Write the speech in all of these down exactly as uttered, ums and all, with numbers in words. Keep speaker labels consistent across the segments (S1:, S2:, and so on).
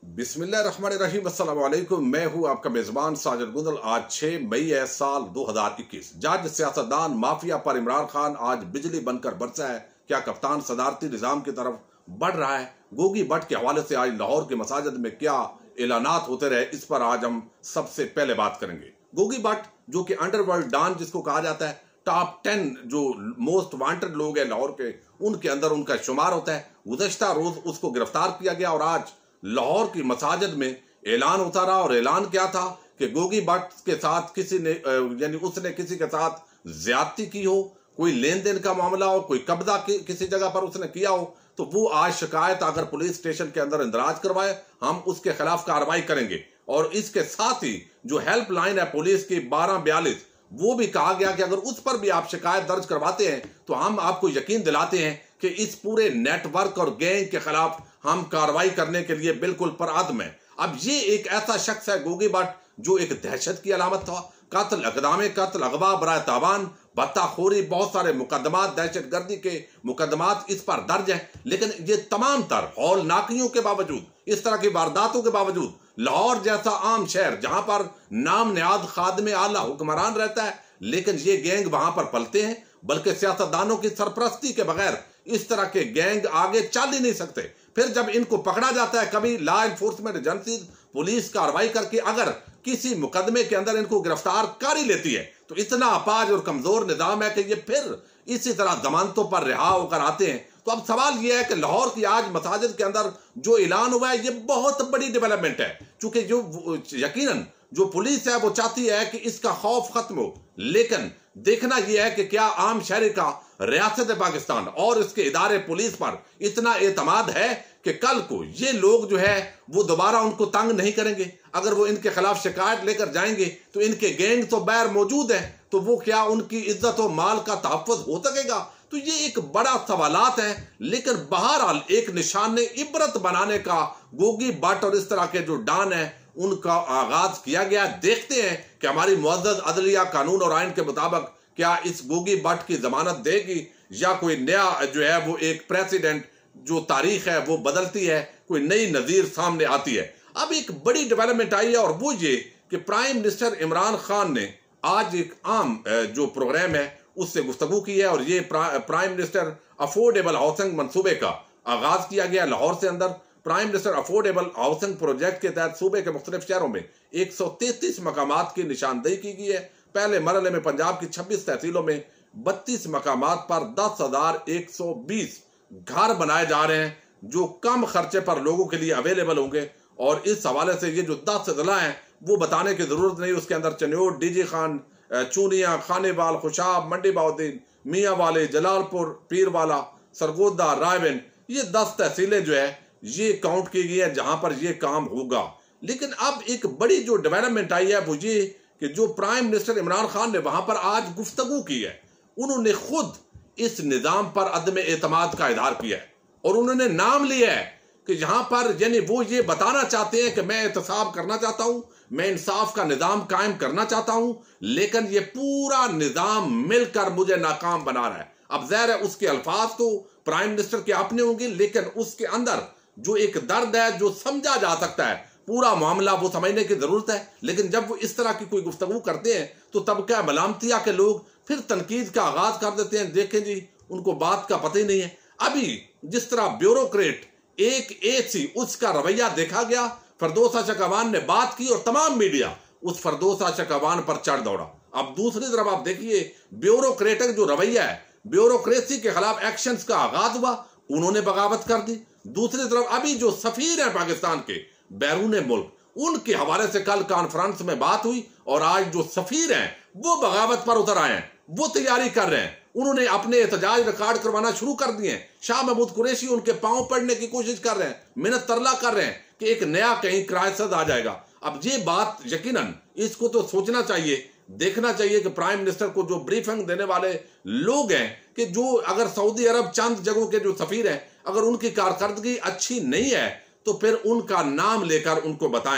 S1: बिस्मिल्लाहिर्रहमानिर्रहीम, अस्सलाम वालेकुम। मैं हूं आपका मेजबान साजिद गुंदल। आज छह मई है साल दो हजार इक्कीस। जज, सियासतदान, माफिया पर इमरान खान आज बिजली बनकर बरसा है। क्या कप्तान सदारती निजाम की तरफ बढ़ रहा है? गोगी बट के हवाले से आज लाहौर के मसाजिद में क्या ऐलानात होते रहे, इस पर आज हम सबसे पहले बात करेंगे। गोगी बट जो कि अंडरवर्ल्ड डॉन जिसको कहा जाता है, टॉप टेन जो मोस्ट वांटेड लोग हैं लाहौर के, उनके अंदर उनका शुमार होता है। गुज़श्ता रोज उसको गिरफ्तार किया गया और आज लाहौर की मसाजिद में ऐलान होता रहा। और ऐलान क्या था कि गोगी बट के साथ किसी ने यानी उसने किसी के साथ ज्यादती की हो, कोई लेन देन का मामला हो, कोई कब्जा कि, किसी जगह पर उसने किया हो, तो वो आज शिकायत अगर पुलिस स्टेशन के अंदर इंदराज करवाए, हम उसके खिलाफ कार्रवाई करेंगे। और इसके साथ ही जो हेल्पलाइन है पुलिस की बारह बयालीस, वो भी कहा गया कि अगर उस पर भी आप शिकायत दर्ज करवाते हैं तो हम आपको यकीन दिलाते हैं कि इस पूरे नेटवर्क और गैंग के खिलाफ हम कार्रवाई करने के लिए बिल्कुल परअज़्म है। अब ये एक ऐसा शख्स है गोगी बट जो एक दहशत की अलामत था। कत्ल, अक़दाम कत्ल, अगवा, बराए तावान, बत्ताखोरी, बहुत सारे मुकदमात, दहशत गर्दी के मुकदमात इस पर दर्ज हैं। लेकिन ये तमाम तर हौलनाकियों के बावजूद, इस तरह की वारदातों के बावजूद, लाहौर जैसा आम शहर जहां पर नाम नियाद खादमे आला हुक्मरान रहता है, लेकिन ये गैंग वहां पर पलते हैं। बल्कि सियासतदानों की सरपरस्ती के बगैर इस तरह के गैंग आगे चल ही नहीं सकते। फिर जब इनको पकड़ा जाता है, कभी लॉ एनफोर्समेंट एजेंसी पुलिस कार्रवाई करके अगर किसी मुकदमे के अंदर इनको गिरफ्तार कर ही लेती है, तो इतना अपाज और कमजोर निजाम है कि ये फिर इसी तरह जमानतों पर रिहा होकर आते हैं। तो अब सवाल यह है कि लाहौर की आज मसाजिद के अंदर जो ऐलान हुआ है, ये बहुत बड़ी डेवलपमेंट है। चूंकि जो यकीनन जो पुलिस है वो चाहती है कि इसका खौफ खत्म हो, लेकिन देखना यह है कि क्या आम शहरी का रियासत पाकिस्तान और इसके इदारे पुलिस पर इतना एतमाद है कि कल को ये लोग जो है वो दोबारा उनको तंग नहीं करेंगे। अगर वो इनके खिलाफ शिकायत लेकर जाएंगे तो इनके गैंग तो बाहर मौजूद है, तो वो क्या उनकी इज्जत और माल का तहफ़्फ़ुज़ हो सकेगा? तो ये एक बड़ा सवालात है। लेकिन बहरहाल एक निशान इबरत बनाने का गोगी बट और इस तरह के जो डॉन है उनका आगाज किया गया। देखते हैं कि हमारी मुअज़्ज़ज़ अदलिया कानून और आइन के मुताबिक क्या इस गोगी बट की जमानत देगी, या कोई नया जो है वो एक प्रेसिडेंट जो तारीख है वो बदलती है, कोई नई नजीर सामने आती है। अब एक बड़ी डेवलपमेंट आई है और वो ये कि प्राइम मिनिस्टर इमरान खान ने आज एक आम जो प्रोग्राम है उससे गुफ्तगू की है। और ये प्राइम मिनिस्टर अफोर्डेबल हाउसिंग मंसूबे का आगाज किया गया लाहौर से अंदर। Prime minister affordable housing project के तहत सूबे के मुख्तलिफ शहरों में एक सौ तैतीस मकामात की निशानदेही की गई है। पहले मरहले में पंजाब की छब्बीस तहसीलों में बत्तीस मकामात पर दस हजार एक सौ बीस घर बनाए जा रहे हैं जो कम खर्चे पर लोगों के लिए अवेलेबल होंगे। और इस हवाले से ये जो दस जिला हैं वो बताने की जरूरत नहीं, उसके अंदर चन्योट, डीजी खान, चूनिया, खानेवाल, खुशाब, मंडी बाउद्दीन, मियाँ वाले, जलालपुर, पीरवाला, सरगोदा, रायबेन, ये दस तहसीलें जो है ये काउंट की गई है जहां पर ये काम होगा। लेकिन अब एक बड़ी जो डेवलपमेंट आई है वो ये कि जो प्राइम मिनिस्टर इमरान खान ने वहां पर आज गुफ्तगू की है, उन्होंने खुद इस निजाम पर अदम एतमाद का इजहार किया है और उन्होंने नाम लिया है कि यहां पर यानी वो ये बताना चाहते हैं कि मैं एहतसाब करना चाहता हूं, मैं इंसाफ का निजाम कायम करना चाहता हूं, लेकिन ये पूरा निजाम मिलकर मुझे नाकाम बना रहा है। अब ज़ाहिर है उसके अल्फाज तो प्राइम मिनिस्टर के अपने होंगे, लेकिन उसके अंदर जो एक दर्द है जो समझा जा सकता है, पूरा मामला वो समझने की जरूरत है। लेकिन जब वो इस तरह की कोई गुफ्तगू करते हैं तो तब क्या मलामतिया के लोग फिर तनकीद का आगाज कर देते हैं। देखें जी, उनको बात का पता ही नहीं है। अभी जिस तरह ब्यूरोक्रेट एक एक सी उसका रवैया देखा गया, फरदौसा शकवान ने बात की और तमाम मीडिया उस फरदौसा शकवान पर चढ़ दौड़ा। अब दूसरी तरफ आप देखिए ब्यूरोक्रेट जो रवैया है, ब्यूरोक्रेसी के खिलाफ एक्शंस का आगाज हुआ, उन्होंने बगावत कर दी। दूसरी तरफ अभी जो सफीर है पाकिस्तान के बैरून मुल्क, उनके हवाले से कल कॉन्फ्रेंस में बात हुई और आज जो सफीर हैं वो बगावत पर उतर आए हैं, वो तैयारी कर रहे हैं। उन्होंने अपने एहतजाज रिकॉर्ड करवाना शुरू कर दिए हैं। शाह महमूद कुरैशी उनके पांव पड़ने की कोशिश कर रहे हैं, मिन्नत तरला कर रहे हैं कि एक नया कहीं क्राइसिस आ जाएगा। अब ये बात यकीनन इसको तो सोचना चाहिए, देखना चाहिए कि प्राइम मिनिस्टर को जो ब्रीफिंग देने वाले लोग हैं कि जो अगर सऊदी अरब चंद जगहों के जो सफीर हैं, अगर उनकी कारकर्दगी अच्छी नहीं है तो फिर उनका नाम लेकर उनको बताएं।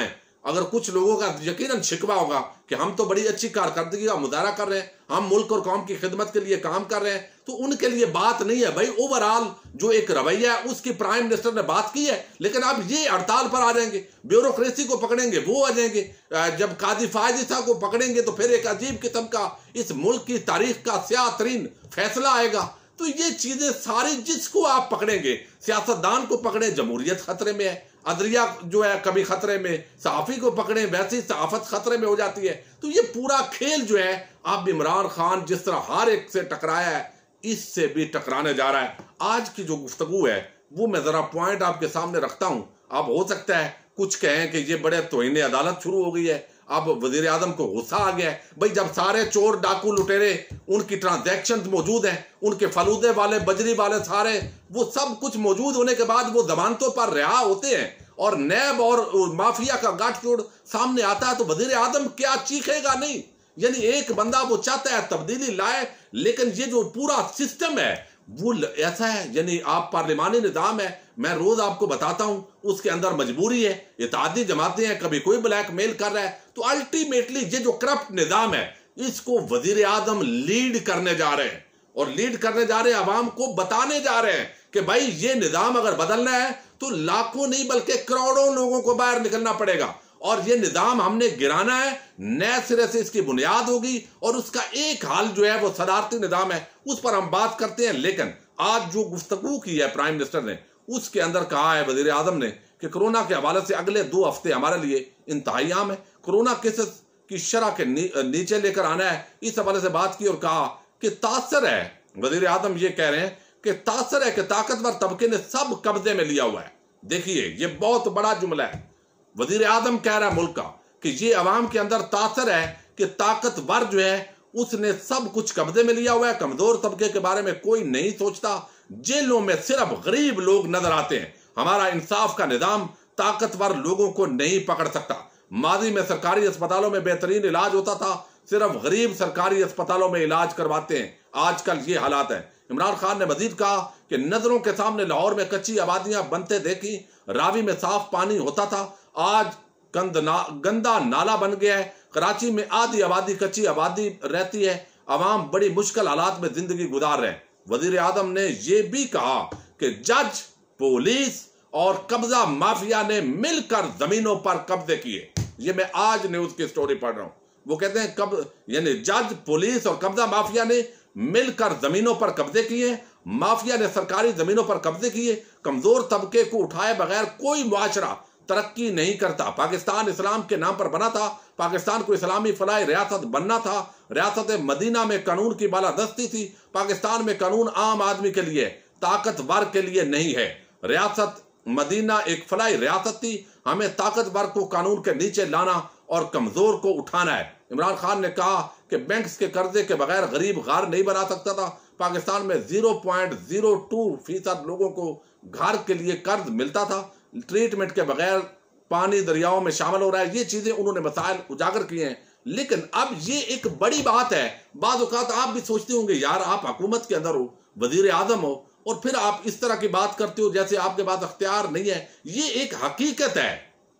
S1: अगर कुछ लोगों का यकीनन शिकवा होगा कि हम तो बड़ी अच्छी कारकर्दगी का मुजाहरा कर रहे हैं, हम मुल्क और कौम की खिदमत के लिए काम कर रहे हैं, तो उनके लिए बात नहीं है भाई। ओवरऑल जो एक रवैया है उसकी प्राइम मिनिस्टर ने बात की है, लेकिन अब ये हड़ताल पर आ जाएंगे, ब्यूरोक्रेसी को पकड़ेंगे, वो आ जाएंगे, जब काजी फायदी साहब को पकड़ेंगे तो फिर एक अजीब किस्म का इस मुल्क की तारीख का स्याह तरीन फैसला आएगा। तो ये चीजें सारी, जिसको आप पकड़ेंगे, सियासतदान को पकड़े जमहूरियत खतरे में है, अदरिया जो है कभी खतरे में, सहाफी को पकड़े वैसी सहाफत खतरे में हो जाती है। तो ये पूरा खेल जो है, अब इमरान खान जिस तरह हर एक से टकराया है, इससे भी टकराने जा रहा है। आज की जो गुफ्तगू है वो मैं जरा पॉइंट आपके सामने रखता हूं। अब हो सकता है कुछ कहें कि ये बड़े तोहिने अदालत शुरू हो गई है, अब वजीर आजम को गुस्सा आ गया है। भाई जब सारे चोर डाकू लुटेरे उनकी ट्रांजैक्शन मौजूद हैं, उनके फलूदे वाले बजरी वाले सारे वो सब कुछ मौजूद होने के बाद वो जमानतों पर रिहा होते हैं और नैब और माफिया का गाठजोड़ सामने आता है, तो वजीर आजम क्या चीखेगा नहीं। यानी एक बंदा वो चाहता है तब्दीली लाए, लेकिन ये जो पूरा सिस्टम है वो ऐसा है, यानी आप पार्लिमानी निजाम है, मैं रोज आपको बताता हूं, उसके अंदर मजबूरी है, इत्तेहादी जमातें हैं, कभी कोई ब्लैकमेल कर रहा है, तो अल्टीमेटली ये जो करप्ट निजाम है इसको वजीर आजम लीड करने जा रहे हैं, और लीड करने जा रहे हैं, अवाम को बताने जा रहे हैं कि भाई ये निजाम अगर बदलना है तो लाखों नहीं बल्कि करोड़ों लोगों को बाहर निकलना पड़ेगा, और ये निजाम हमने गिराना है, नए सिरे से इसकी बुनियाद होगी, और उसका एक हाल जो है वो सदारती निजाम है, उस पर हम बात करते हैं। लेकिन आज जो गुफ्तगू की है प्राइम मिनिस्टर ने, उसके अंदर कहा है वजीर आजम ने कि कोरोना के हवाले से अगले दो हफ्ते हमारे लिए इंतहाई अहम है, कोरोना केसेस की शरह के नी, नीचे लेकर आना है, इस हवाले से बात की और कहा कि तासर है, वजीर आजम ये कह रहे हैं कि तासर है कि ताकतवर तबके ने सब कब्जे में लिया हुआ है। देखिए ये बहुत बड़ा जुमला है, वजीर आजम कह रहा है मुल्क का कि ये अवाम के अंदर तासर है कि ताकतवर जो है उसने सब कुछ कब्जे में लिया हुआ है, कमजोर तबके के बारे में कोई नहीं सोचता, जेलों में सिर्फ गरीब लोग नजर आते हैं, हमारा इंसाफ का निजाम ताकतवर लोगों को नहीं पकड़ सकता। माजी में सरकारी अस्पतालों में बेहतरीन इलाज होता था, सिर्फ गरीब सरकारी अस्पतालों में इलाज करवाते हैं, आजकल ये हालात है। इमरान खान ने मजीद कहा कि नजरों के सामने लाहौर में कच्ची आबादियां बनते देखी, रावी में साफ पानी होता था, आज गंद ना, गंदा नाला बन गया है, कराची में आधी आबादी कच्ची आबादी रहती है, अवाम बड़ी मुश्किल हालात में जिंदगी गुजार रहे हैं। वजीर आजम ने यह भी कहा कि जज, पुलिस और कब्जा माफिया ने मिलकर जमीनों पर कब्जे किए। ये मैं आज न्यूज की स्टोरी पढ़ रहा हूं, वो कहते हैं कब यानी जज, पुलिस और कब्जा माफिया ने मिलकर जमीनों पर कब्जे किए, माफिया ने सरकारी जमीनों पर कब्जे किए, कमजोर तबके को उठाए बगैर कोई मुआशरा तरक्की नहीं करता। पाकिस्तान इस्लाम के नाम पर बना था, पाकिस्तान को इस्लामी फलाई रियासत बनना था, रियासत मदीना में कानून की बालादस्ती थी, पाकिस्तान में कानून आम आदमी के लिए, ताकतवर के लिए नहीं है। रियासत मदीना एक फलाई रियासत थी, हमें ताकतवर को कानून के नीचे लाना और कमजोर को उठाना है। इमरान खान ने कहा कि बैंक्स के कर्जे के बगैर गरीब घर नहीं बना सकता था, पाकिस्तान में जीरो पॉइंट जीरो टू फीसद लोगों को घर के लिए कर्ज मिलता था, ट्रीटमेंट के बगैर पानी दरियाओं में शामिल हो रहा है। ये चीजें उन्होंने मसाइल उजागर किए हैं। लेकिन अब ये एक बड़ी बात है, बाद औक़ात आप भी सोचते होंगे यार आप हुकूमत के अंदर हो, वजीर आजम हो, और फिर आप इस तरह की बात करते हो जैसे आपके पास अख्तियार नहीं है। ये एक हकीकत है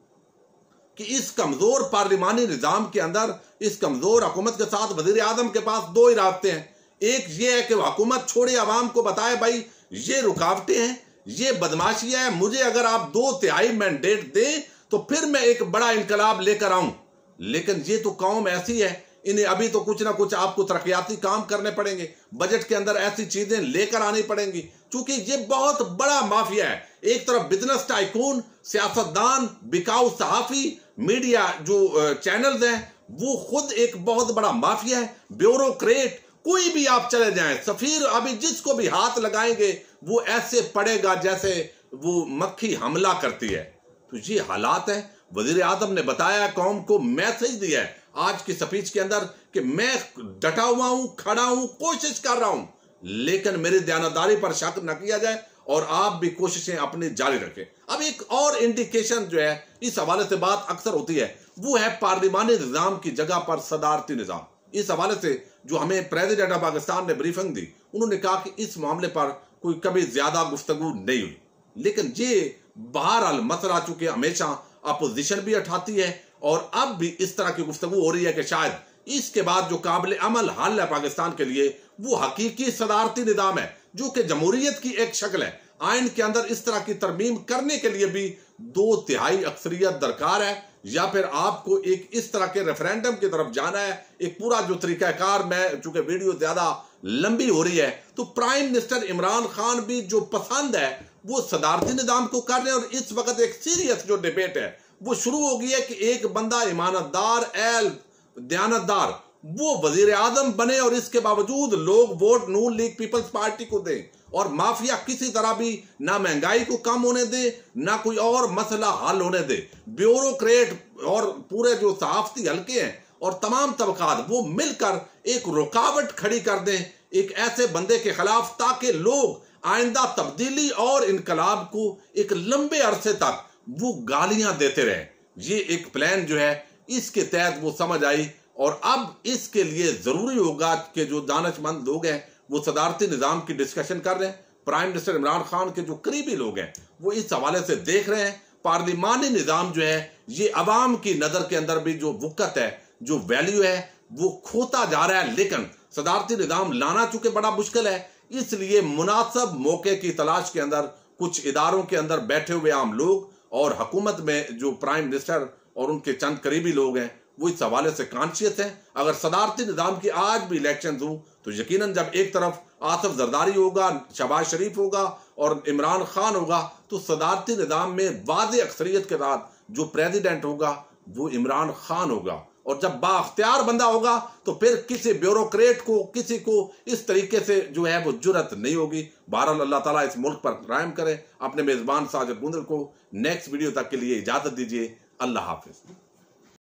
S1: कि इस कमजोर पार्लिमानी निजाम के अंदर, इस कमजोर हुकूमत के साथ वजीर आजम के पास दो ही रास्ते हैं। एक ये है कि हुकूमत छोड़े, आवाम को बताए भाई ये रुकावटें हैं, ये बदमाशियां है, मुझे अगर आप दो तिहाई मैंडेट दें तो फिर मैं एक बड़ा इनकलाब लेकर आऊं। लेकिन ये तो कौम ऐसी है, इन्हें अभी तो कुछ ना कुछ आपको तरक्याती काम करने पड़ेंगे, बजट के अंदर ऐसी चीजें लेकर आनी पड़ेंगी, क्योंकि ये बहुत बड़ा माफिया है। एक तरफ बिजनेस टाइकून, सियासतदान, बिकाऊ सहाफी, मीडिया जो चैनल्स हैं वो खुद एक बहुत बड़ा माफिया है, ब्यूरोक्रेट, कोई भी आप चले जाएं, सफीर अभी जिसको भी हाथ लगाएंगे वो ऐसे पड़ेगा जैसे वो मक्खी हमला करती है। तो ये हालात है। वजीर आजम ने बताया कौम को, मैसेज दिया है आज की स्पीच के अंदर कि मैं डटा हुआ हूं, खड़ा हूं, कोशिश कर रहा हूं, लेकिन मेरी दयानतदारी पर शक न किया जाए और आप भी कोशिशें अपनी जारी रखें। अब एक और इंडिकेशन जो है इस हवाले से बात अक्सर होती है, वो है पार्लिमानी निजाम की जगह पर सदारती निजाम। इस हवाले से जो हमें प्रेसिडेंट ऑफ पाकिस्तान ने ब्रीफिंग दी, उन्होंने कहा कि इस मामले पर कोई कभी ज्यादा गुफ्तगू नहीं हुई, लेकिन ये बहरहाल मसला चूंकि हमेशा अपोजिशन भी उठाती है और अब भी इस तरह की गुफ्तगू हो रही है कि शायद इसके बाद जो काबिल अमल हल है पाकिस्तान के लिए वो हकीकी सदारती निज़ाम है, जो कि जमहूरियत की एक शक्ल है। आइन के अंदर इस तरह की तरमीम करने के लिए भी दो तिहाई अक्सरियत दरकार है, या फिर आपको एक इस तरह के रेफरेंडम की तरफ जाना है। एक पूरा जो तरीकाकार, मैं चूंकि वीडियो ज्यादा लंबी हो रही है, तो प्राइम मिनिस्टर इमरान खान भी जो पसंद है वो सदारती निज़ाम को कर रहे हैं। और इस वक्त एक सीरियस जो डिबेट है वो शुरू हो गई है कि एक बंदा ईमानदार, एल दयानतदार, वो वजीर आजम बने और इसके बावजूद लोग vote Noon league peoples party को दें, और माफिया किसी तरह भी ना महंगाई को कम होने दे, ना कोई और मसला हल होने दे। ब्यूरोक्रेट और पूरे जो सहाफती हल्के हैं और तमाम तबकात वो मिलकर एक रुकावट खड़ी कर दें एक ऐसे बंदे के खिलाफ, ताकि लोग आइंदा तब्दीली और इनकलाब को एक लंबे अरसे तक वो गालियां देते रहे। ये एक प्लान जो है इसके तहत वो समझ आई, और अब इसके लिए जरूरी होगा कि जो दानिशमंद लोग हैं वो सदारती निज़ाम की डिस्कशन कर रहे हैं। प्राइम मिनिस्टर इमरान खान के जो करीबी लोग हैं वो इस हवाले से देख रहे हैं पार्लिमानी निज़ाम जो है ये अवाम की नज़र के अंदर भी जो वक़्त है, जो वैल्यू है, वो खोता जा रहा है। लेकिन सदारती निज़ाम लाना चूंकि बड़ा मुश्किल है, इसलिए मुनासिब मौके की तलाश के अंदर कुछ इदारों के अंदर बैठे हुए आम लोग और हुकूमत में जो प्राइम मिनिस्टर और उनके चंद करीबी लोग हैं वो इस हवाले से कॉन्शियस हैं। अगर सदारती निज़ाम की आज भी इलेक्शन हो तो यकीनन जब एक तरफ आसिफ जरदारी होगा, शहबाज शरीफ होगा और इमरान खान होगा, तो सदारती निज़ाम में वाज़ेह अक्सरियत के साथ जो प्रेसिडेंट होगा वो इमरान खान होगा। और जब बाख्तियार बंदा होगा तो फिर किसी ब्यूरोक्रेट को, किसी को इस तरीके से जो है वो जुर्रत नहीं होगी। बहरहाल अल्लाह ताला इस मुल्क पर रहम करे। अपने मेजबान साजिद गुंदल को नेक्स्ट वीडियो तक के लिए इजाजत दीजिए। अल्लाह हाफिज।